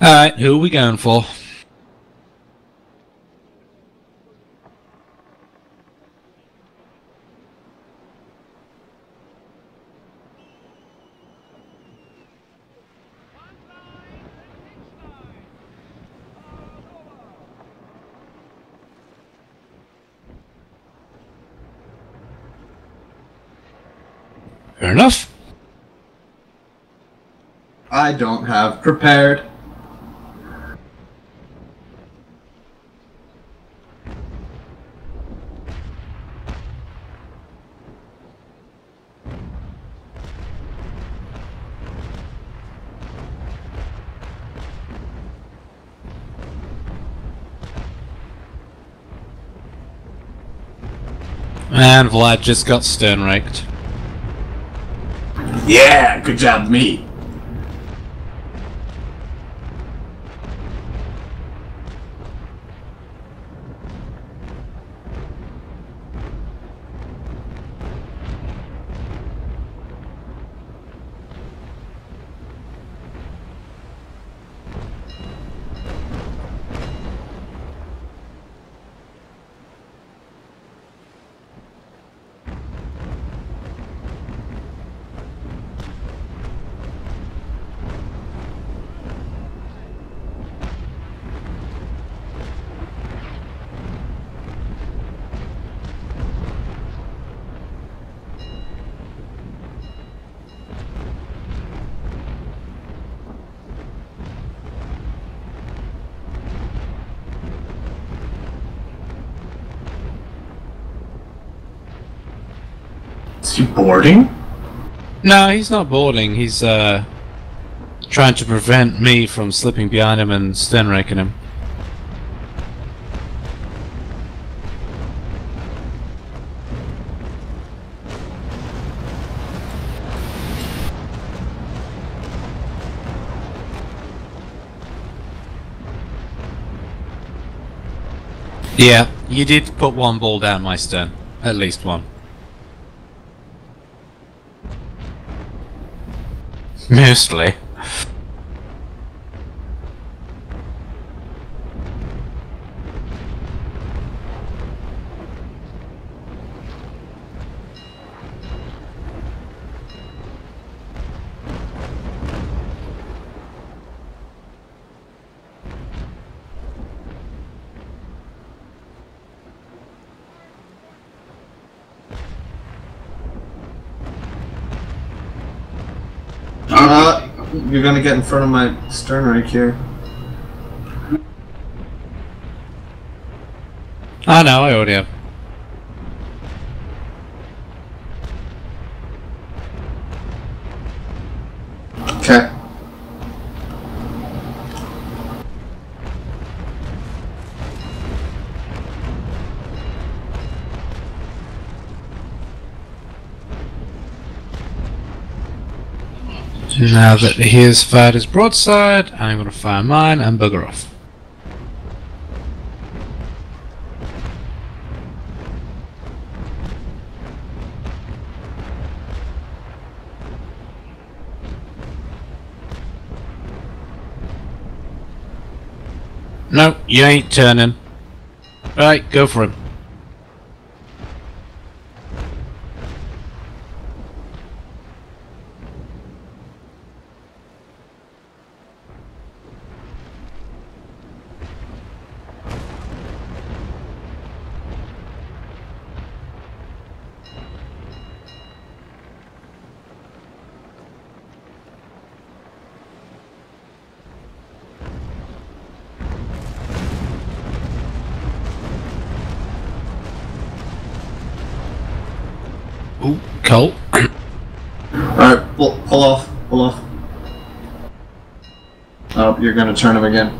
Alright, who are we going for? Fair enough. I don't have prepared. And Vlad just got stern raked. Yeah, good job, me. Is he boarding? No, he's not boarding. He's trying to prevent me from slipping behind him and stern raking him. Yeah, you did put one ball down my stern. At least one. Mostly. You're gonna get in front of my stern right here. I know, I already have. Okay. Now that he has fired his broadside, I'm going to fire mine and bugger off. No, you ain't turning. Right, go for him. Ooh, Colt. Alright, pull off, pull off. Oh, you're gonna turn him again.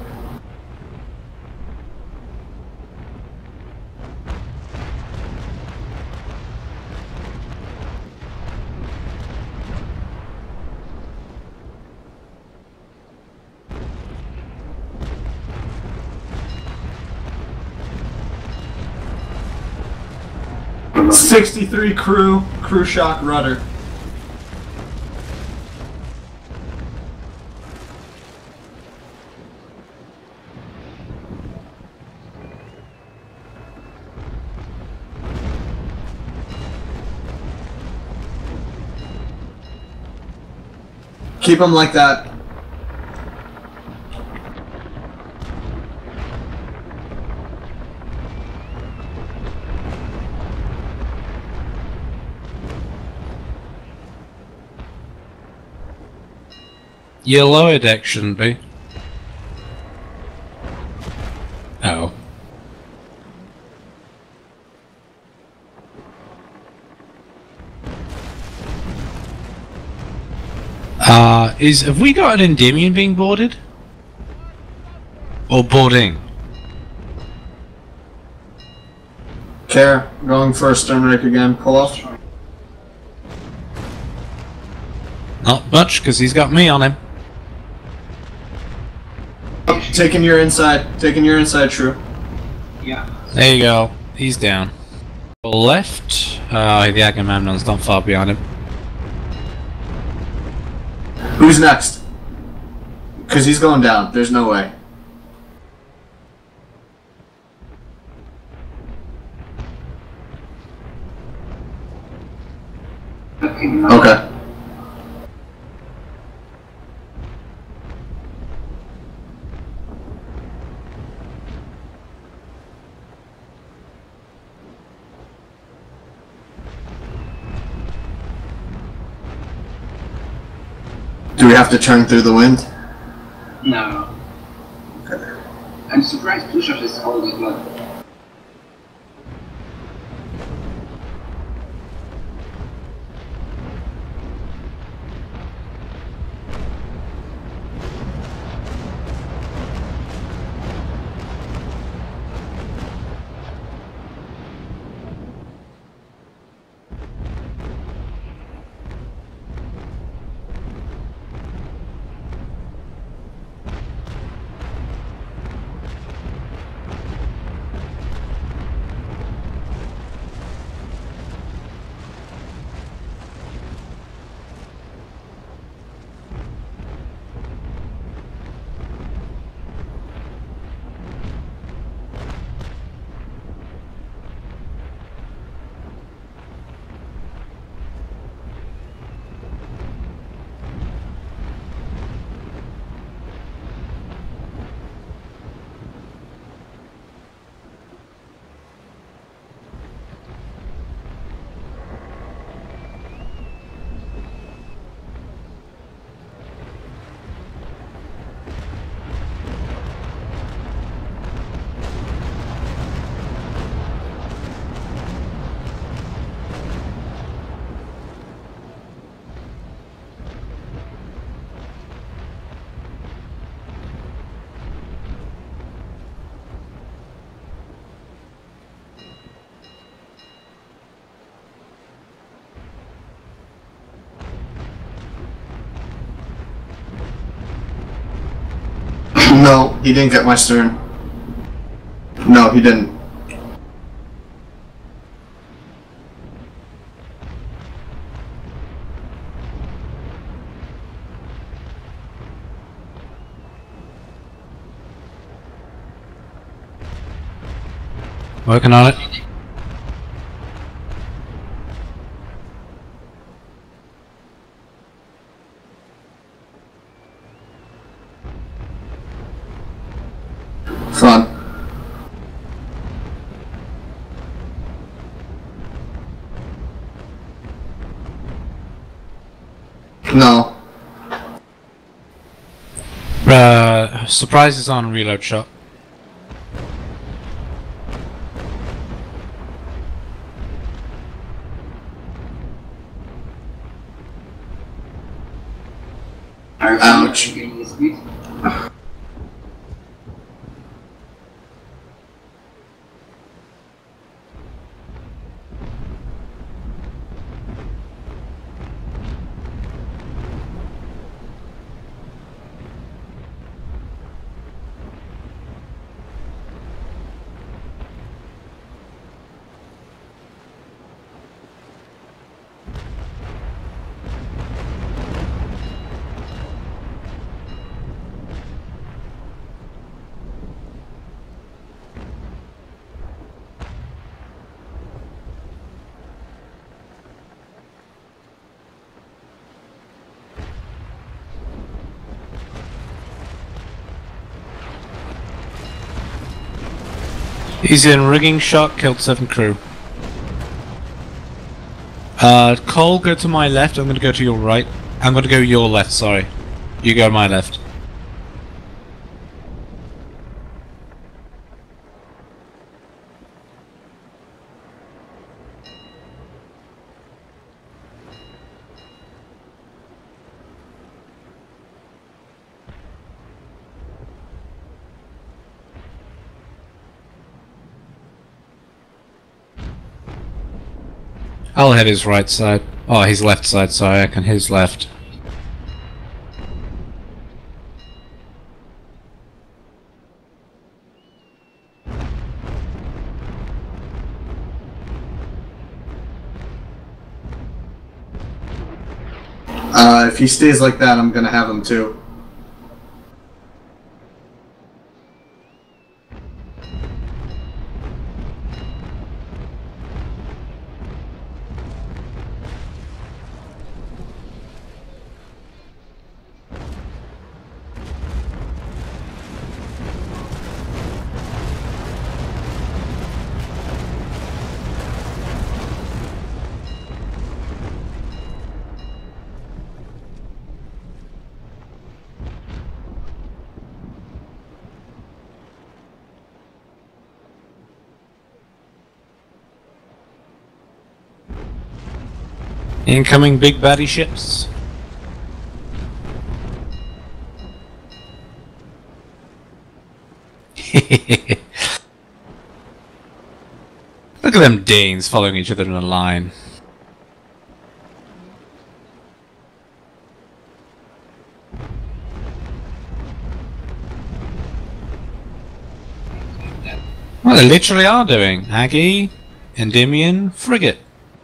'63 crew shock rudder. Keep him like that. Your lower deck shouldn't be. Oh. Have we got an Endymion being boarded? Or boarding? Care, going for a sternrake again. Pull off. Not much, because he's got me on him. Taking your inside. Taking your inside, Shrew. Yeah. There you go. He's down. Left. The Agamemnon's not far behind him. Who's next? Because he's going down. There's no way. Okay. Do we have to turn through the wind? No. Okay. I'm surprised push-up is holding up. No, he didn't get my stern. No, he didn't. Working on it. Fun. No. Surprise is on reload shot. Ouch. He's in rigging shot, killed 7 crew. Cole, go to my left, I'm gonna go to your right. I'm gonna go your left, sorry. You go to my left. I'll hit his right side. Oh, his left side, sorry, I can hit his left. If he stays like that, I'm gonna have him too. Incoming big baddie ships. Look at them Danes following each other in a line. Well, they literally are doing. Aggie, Endymion, Frigate.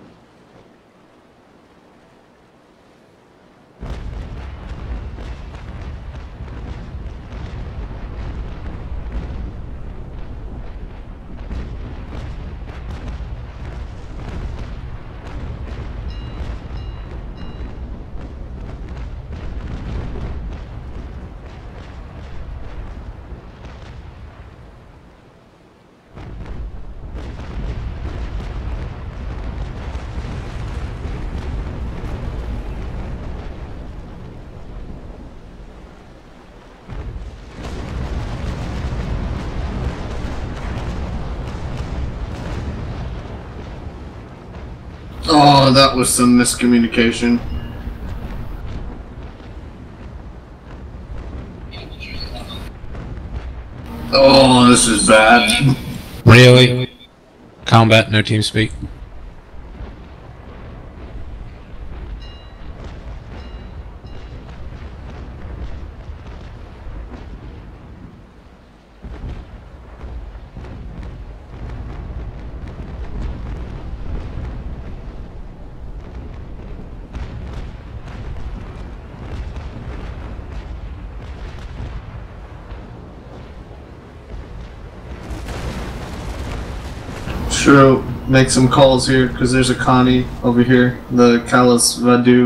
Oh, that was some miscommunication. Oh, this is bad. Really? Combat, no team speak. True. Make some calls here, because there's a Connie over here. The Kalas Vadu.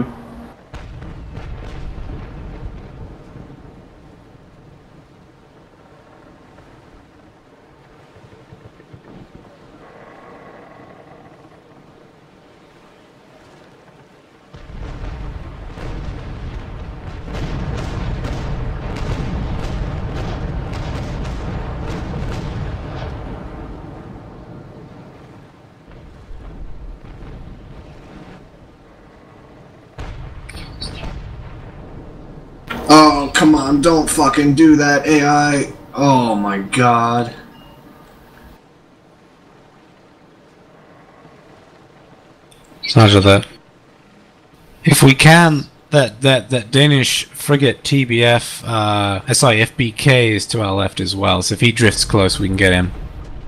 Oh, come on, don't fucking do that, AI. Oh my god. Roger that. If we can, that Danish frigate TBF, sorry, FBK is to our left as well, so if he drifts close we can get him.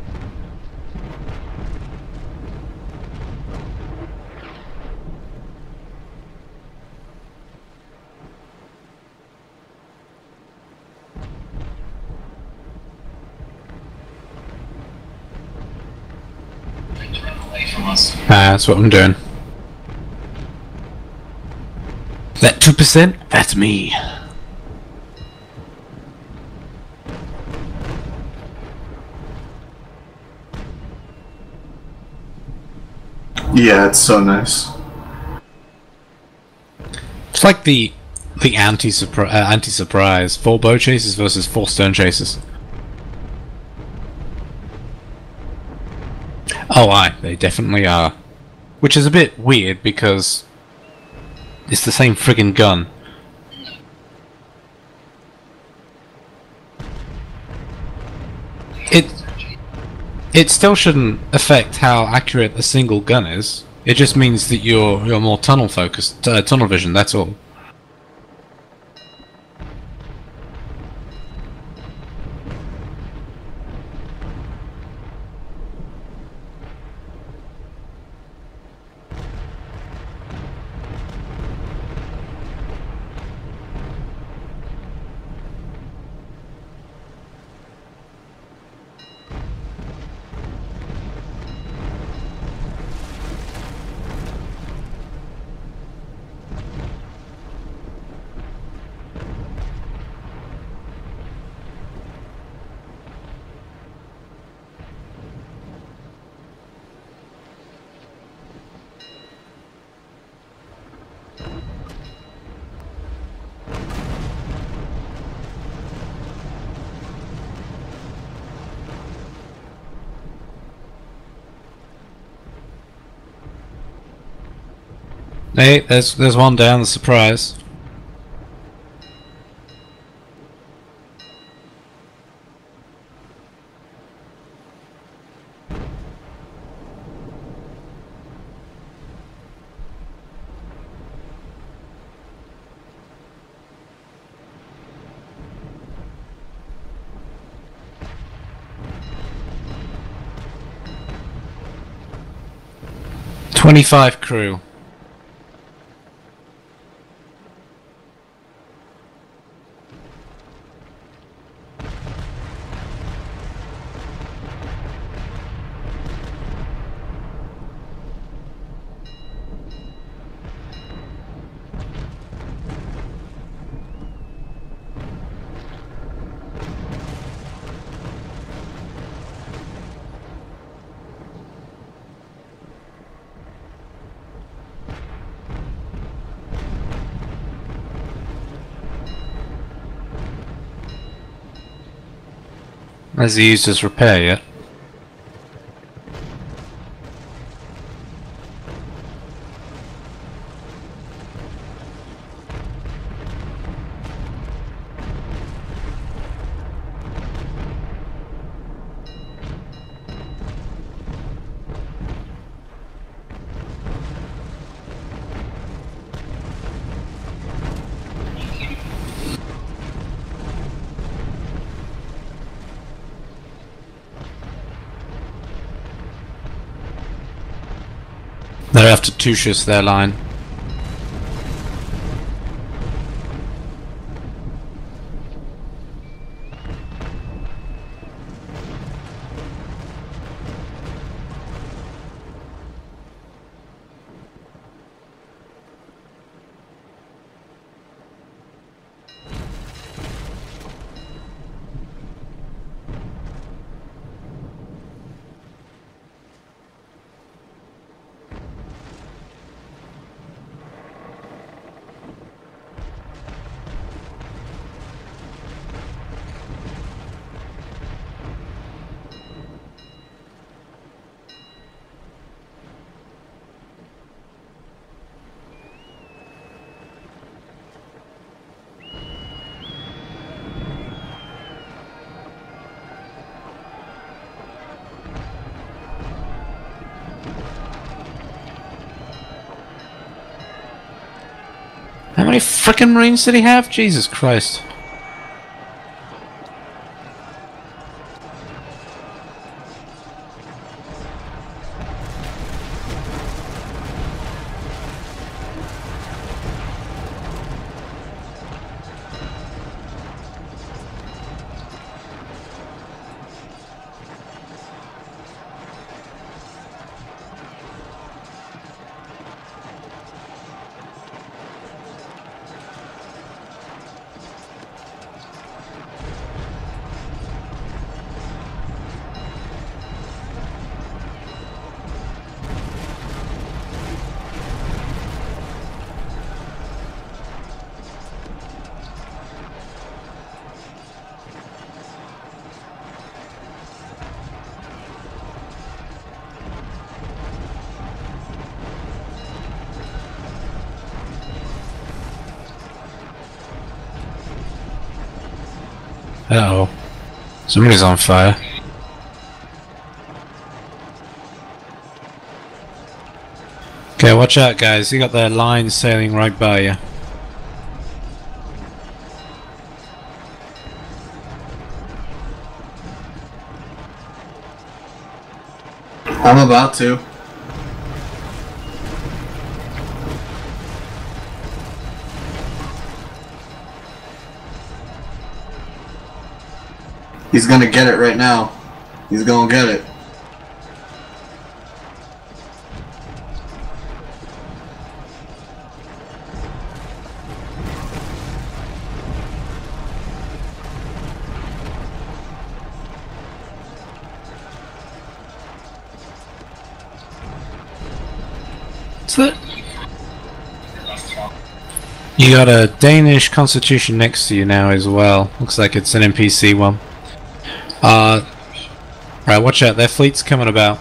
That's what I'm doing. That 2%? That's me. Yeah, it's so nice. It's like the anti-surprise. 4 bow chases versus 4 stern chases. Oh, aye, they definitely are. Which is a bit weird because it's the same friggin' gun. It still shouldn't affect how accurate a single gun is. It just means that you're more tunnel focused, tunnel vision. That's all. Hey, there's one down. The surprise. "25 crew." Has he used his repair yet? They're after Tushus, their line. How many frickin' Marines did he have? Jesus Christ. Uh-oh. Somebody's on fire. Okay, watch out guys, you got their lines sailing right by you. I'm about to. He's gonna get it right now. He's gonna get it. What's that? You got a Danish constitution next to you now as well. Looks like it's an NPC one. Right, watch out, their fleet's coming about.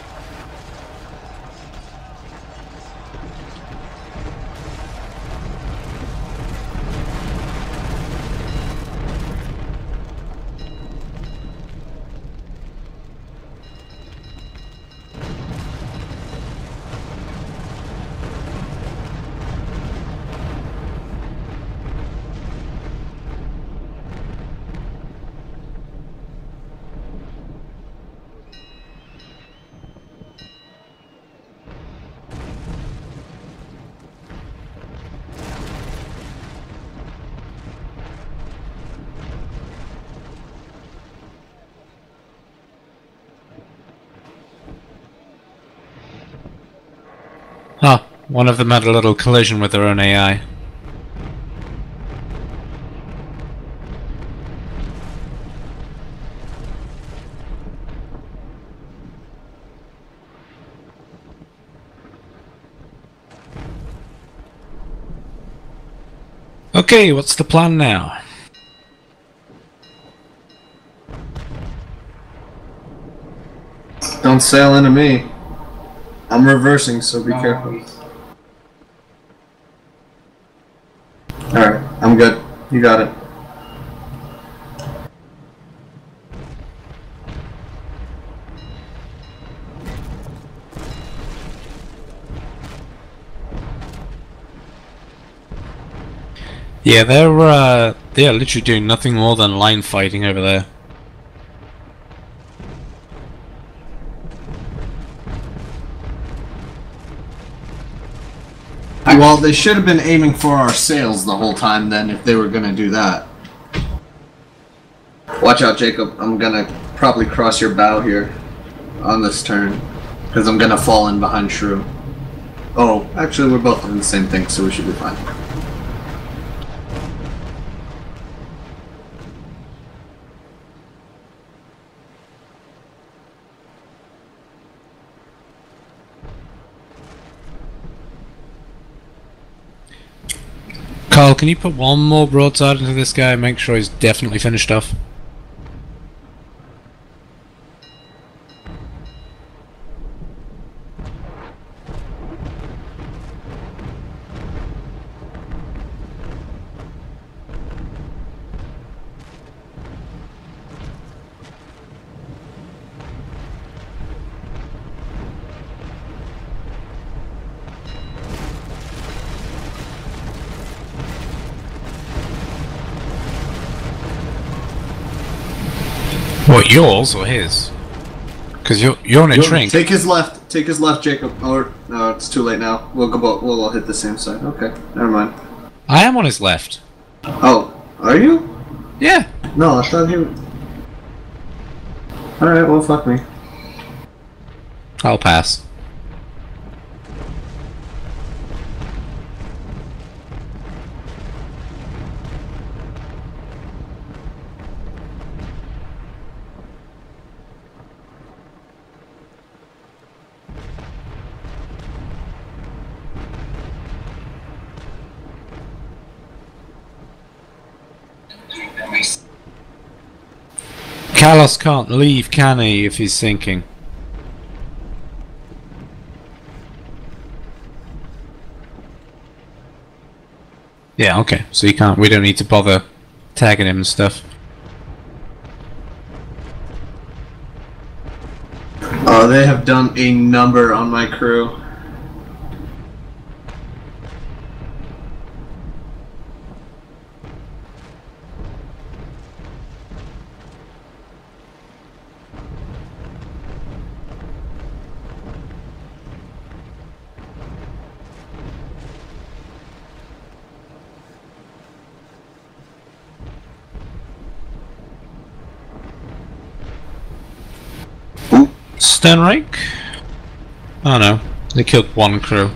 Huh, one of them had a little collision with their own AI. Okay, what's the plan now? Don't sail into me. I'm reversing, so be careful. Alright, I'm good. You got it. Yeah, they're literally doing nothing more than line fighting over there. Well, they should have been aiming for our sails the whole time then, if they were gonna do that. Watch out, Jacob. I'm gonna probably cross your bow here on this turn, because I'm gonna fall in behind Shrew. Oh, actually, we're both doing the same thing, so we should be fine. Carl, can you put one more broadside into this guy and make sure he's definitely finished off? What, yours or his? Because you're on a shrink. Take his left. Take his left, Jacob. Or no, it's too late now. We'll all hit the same side. Okay, never mind. I am on his left. Oh, are you? Yeah. No, I thought he. All right, well, fuck me. I'll pass. Carlos can't leave, can he, if he's sinking? Yeah, okay. So you can't. We don't need to bother tagging him and stuff. Oh, they have done a number on my crew. Sternreich? Oh no, they killed one crew.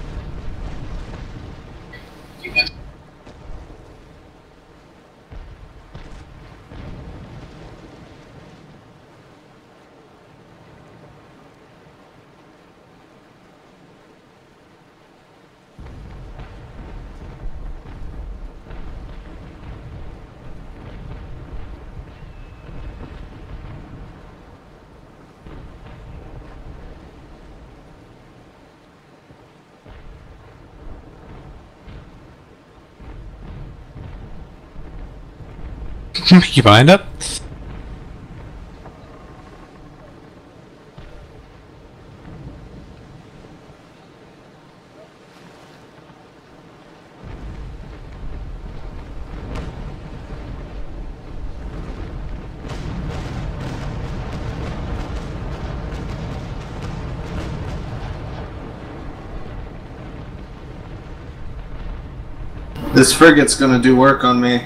You behind up? This frigate's gonna do work on me.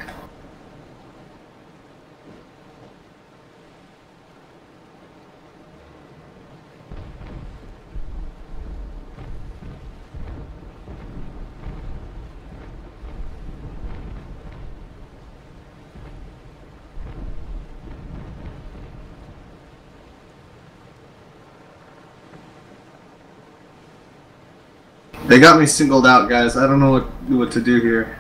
They got me singled out, guys. I don't know what to do here.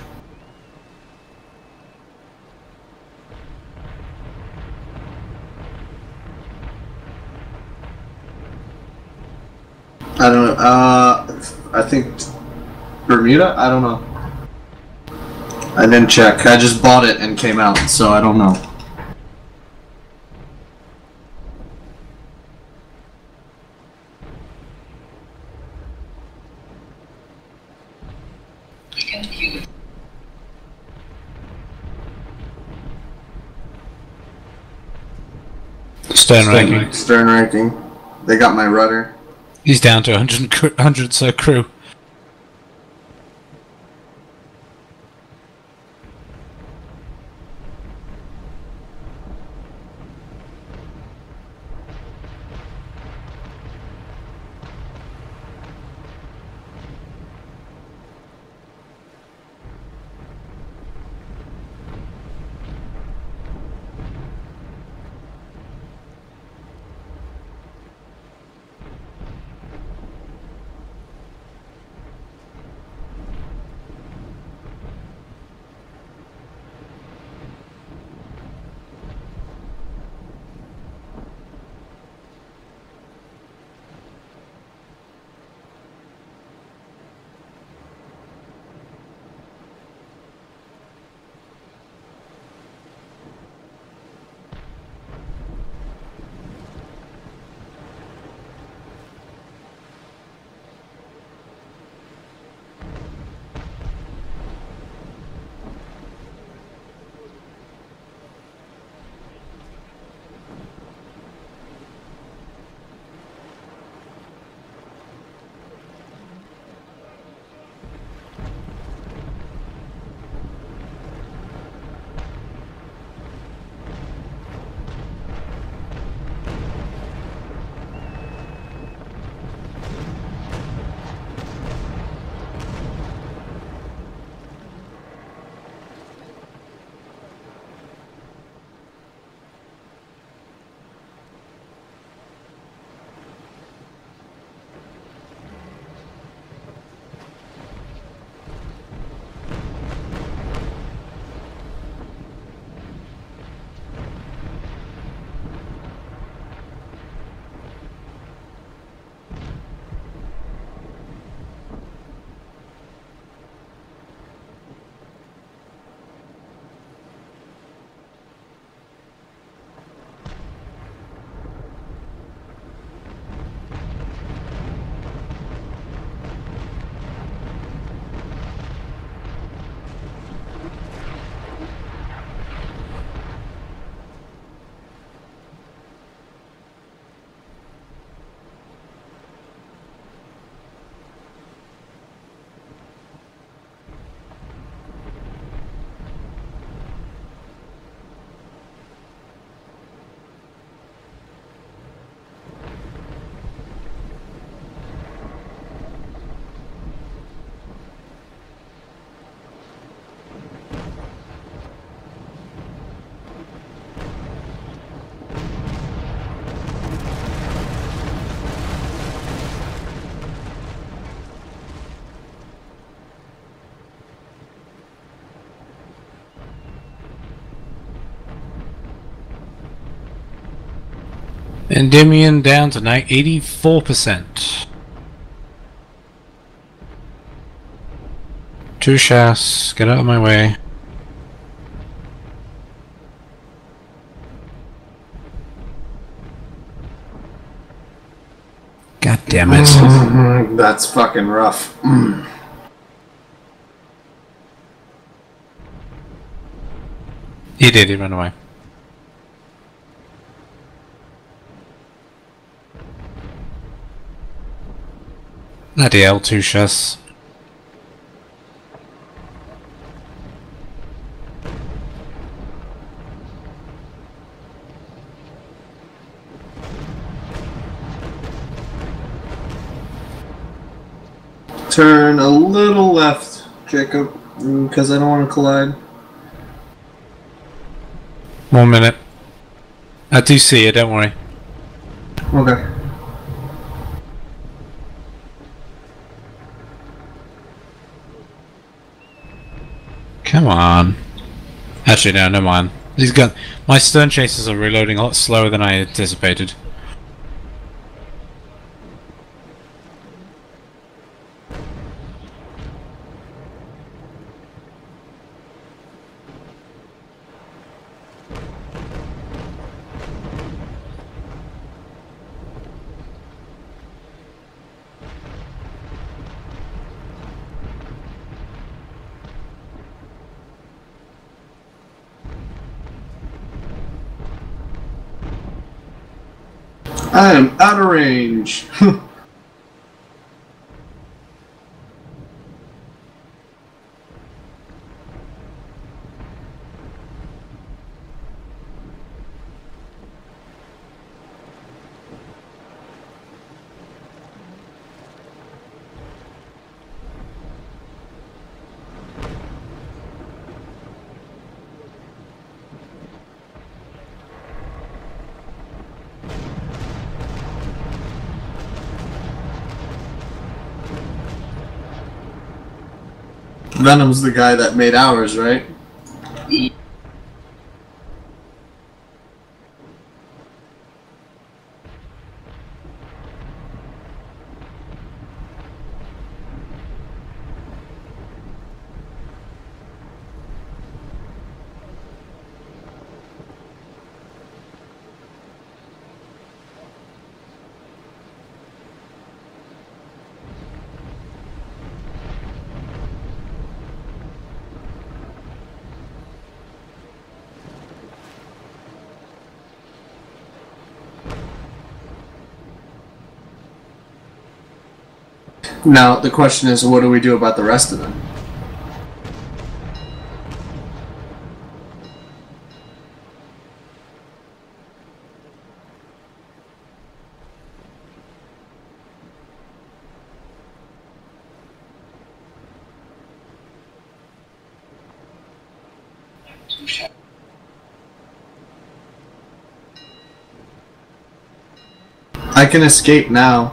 I don't know. I think Bermuda? I don't know. I didn't check. I just bought it and came out, so I don't know. Stern ranking. They got my rudder. He's down to 100 so crew. Endymion down to 84%. Two shafts, get out of my way. God damn it. That's fucking rough. He did, he ran away. Bloody hell, two shafts. Turn a little left, Jacob, because I don't want to collide. 1 minute. I do see you, don't worry. Okay. Come on. Actually, no, never mind. These gun. My stern chasers are reloading a lot slower than I anticipated. I am out of range. Venom's the guy that made ours, right? Now, the question is, what do we do about the rest of them? I can escape now.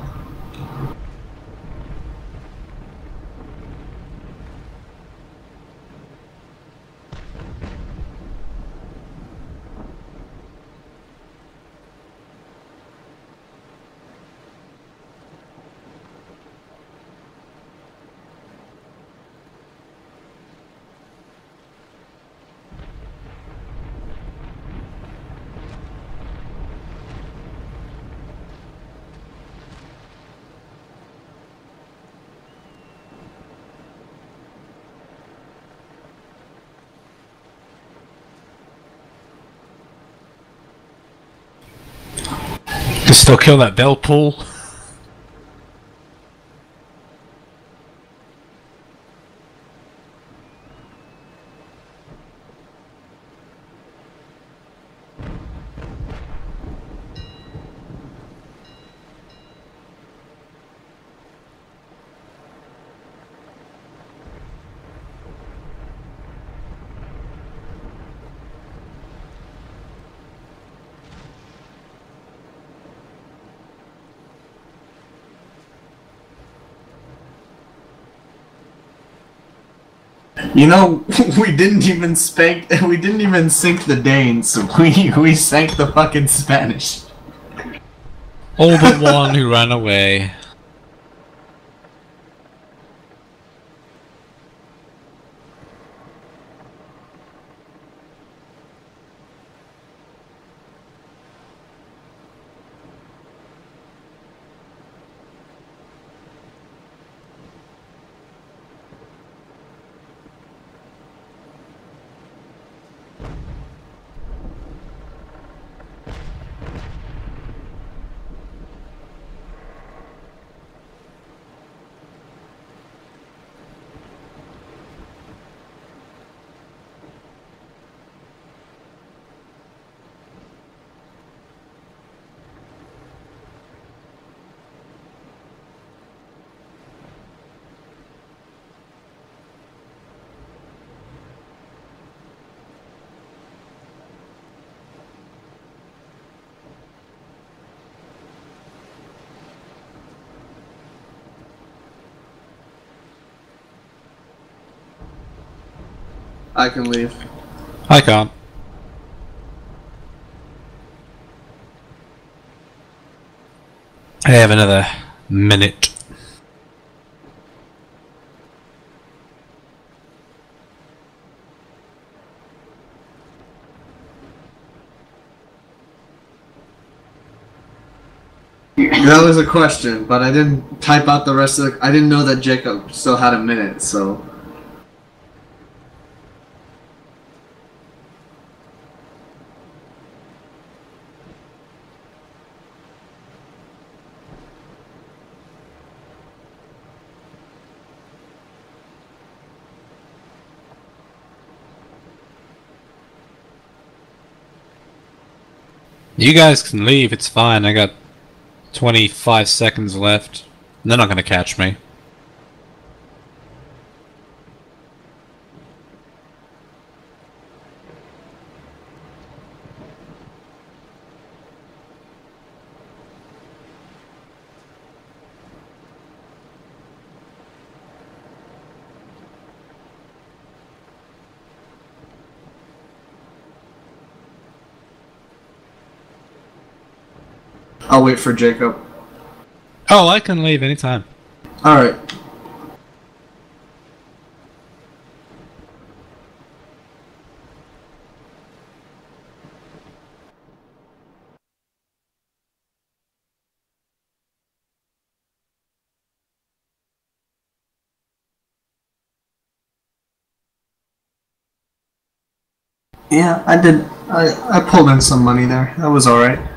Can still kill that bell pool. You know, we didn't even sink the Danes, we sank the fucking Spanish. All but one who ran away. I can leave. I can't. I have another minute. That was a question, but I didn't type out the rest of the... I didn't know that Jacob still had a minute, so... You guys can leave, it's fine. I got 25 seconds left. They're not gonna catch me. I'll wait for Jacob. Oh, I can leave anytime. Alright. Yeah, I did. I pulled in some money there. That was alright.